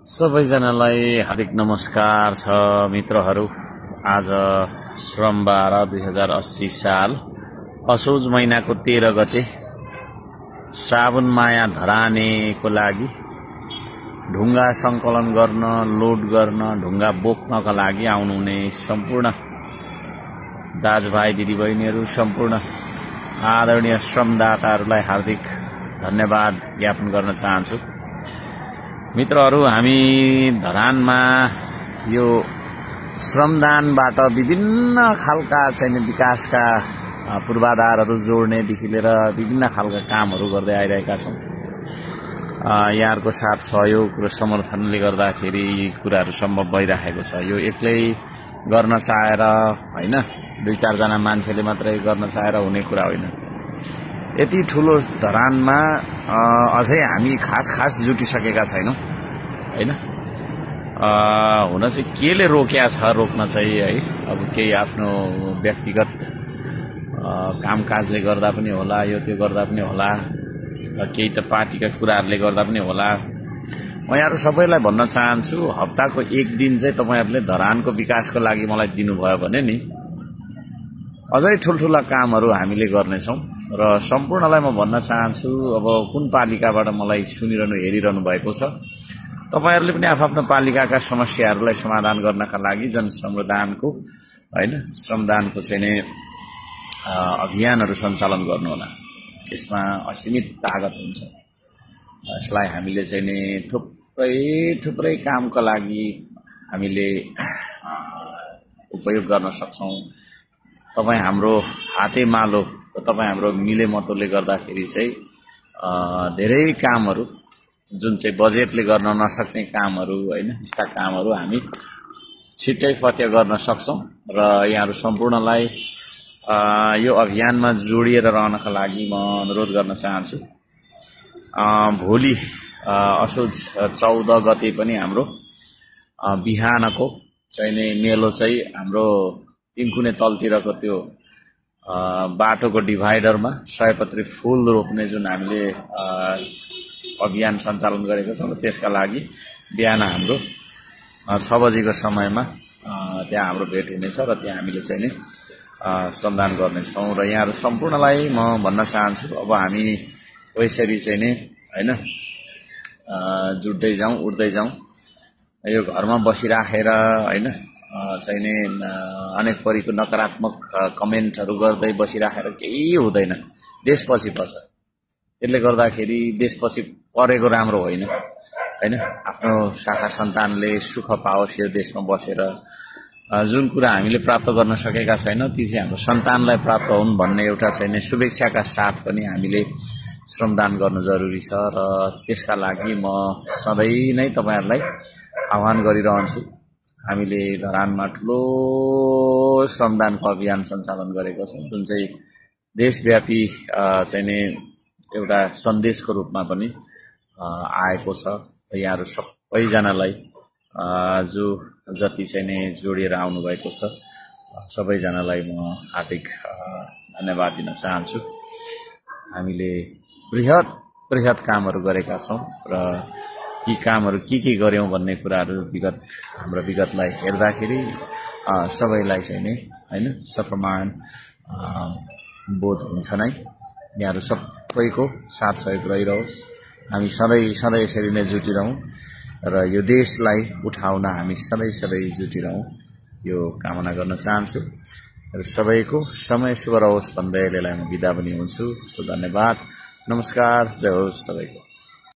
सबैजनालाई हार्दिक नमस्कार छ मित्रहरू। आज श्रम 12 2080 साल असोज महिनाको 13 गते साबुन माया धरानेको लागि ढुङ्गा संकलन गर्न, लोड गर्न, ढुङ्गा बोक्नका लागि आउनुहुने सम्पूर्ण दाजुभाइ दिदीबहिनीहरू, सम्पूर्ण आदरणीय श्रमदाताहरूलाई हार्दिक धन्यवाद ज्ञापन गर्न चाहन्छु। मित्रहरू, हामी धरानमा यो श्रमदानबाट विभिन्न खालका विकासका पूर्वाधारहरू जोड्नेदेखि लिएर विभिन्न खालका कामहरू गर्दै आइरहेका छौँ। यहाँहरूको साथ सहयोग र समर्थनले गर्दाखेरि यी कुराहरू सम्भव भइरहेको छ। यो एक्लै गर्न चाहेर होइन, 2-4 जना मान्छेले मात्रै गर्न चाहेर हुने कुरा होइन। यति ठुलो धरानमा अझै हामी खास जुटिसकेका छैनौँ होइन। हुन चाहिँ केले रोक्या छ, रोक्न चाहिँ है, अब केही आफ्नो व्यक्तिगत कामकाजले गर्दा पनि होला, यो त्यो गर्दा पनि होला, केही त पार्टीका कुराहरूले गर्दा पनि होला। म यहाँहरू सबैलाई भन्न चाहन्छु, हप्ताको एक दिन चाहिँ तपाईहरुले धरानको विकासको लागि मलाई दिनुभयो भने नि अझै ठुल्ठुला कामहरू हामीले गर्नेछौँ। र सम्पूर्णलाई म भन्न चाहन्छु, अब कुन पालिकाबाट मलाई सुनिरहनु हेरिरहनु भएको छ, तपाईहरुले पनि आफ्नो पालिकाका समस्याहरूलाई समाधान गर्नका लागि जनश्रमदानको हैन, श्रमदानको चाहिँ नि अभियानहरू सञ्चालन गर्नुहोला। यसमा असीमित ताकत हुन्छ। यसलाई हामीले चाहिँ नि थुप्रै कामका लागि हामीले उपयोग गर्न सक्छौं। तपाई हाम्रो हातेमालो, तपाई हाम्रो मिलेमतोले गर्दाखेरि चाहिँ धेरै कामहरू जुन चाहिँ बजेटले गर्न नसक्ने कामहरू हैन, यस्ता कामहरू हामी छिट्टै फत्या गर्न सक्छौं। र यहाँहरू सम्पूर्णलाई यो अभियानमा जोडिएर रहनका लागि म अनुरोध गर्न चाहन्छु। भोलि असोज 14 गते पनि हाम्रो बिहानको चाहिँ नि मेलो चाहिँ हाम्रो तिनकुने तलतिरको त्यो बाटोको डिभाइडरमा सयपत्री फूल रोप्ने जुन हामीले अभियान सञ्चालन गरेको छौँ, त्यसका लागि बिहान हाम्रो 6 बजेको समयमा त्यहाँ हाम्रो भेट हुनेछ र त्यहाँ हामीले चाहिँ नि श्रमदान गर्नेछौँ। र यहाँहरू सम्पूर्णलाई म भन्न चाहन्छु, अब हामी यसरी चाहिँ नि हैन जुट्दै जाउँ, उड्दै जाउँ। यो घरमा बसिराखेर हैन चाहिँ नि अनेक परीको नकारात्मक कमेन्टहरू गर्दै बसिराखेर केही हुँदैन। देशपछि पर्छ। त्यसले गर्दाखेरि देशपछि परेको राम्रो होइन हैन। आफ्नो शाखा सन्तानले सुख पाओस् यो देशमा बसेर। जुन कुरा हामीले प्राप्त गर्न सकेका छैनौं ती चाहिँ हाम्रो सन्तानलाई प्राप्त हुन् भन्ने एउटा चाहिँ नि शुभेच्छाका साथ पनि हामीले श्रमदान गर्नु जरुरी छ। र त्यसका लागि म सधैँ नै तपाईहरुलाई आह्वान गरिरहन्छु। हामीले धरानमा ठुलो श्रमदानको अभियान सञ्चालन गरेको छौँ, जुन चाहिँ देशव्यापी चाहिँ नि एउटा सन्देशको रूपमा पनि आएको छ। यहाँहरू सबैजनालाई जो जति चाहिँ नि जोडिएर आउनु भएको छ, सबैजनालाई म हार्दिक धन्यवाद दिन चाहन्छु। हामीले बृहत कामहरू गरेका छौँ र ती कामहरू के गर्यौं भन्ने कुराहरू हाम्रो विगतलाई हेर्दाखेरि सबैलाई चाहिँ नि हैन सप्रमाण बोध हुन्छ नै। यहाँहरू सबैको साथ सहयोग रहिरहोस्। हामी सधैँ यसरी नै जुटिरहौं र यो देशलाई उठाउन हामी सधैँ जुटिरहौं, यो कामना गर्न चाहन्छु। र सबैको समय शुभ रहोस् भन्दै यसलाई म बिदा पनि हुन्छु। धन्यवाद, नमस्कार, जय होस् सबैको।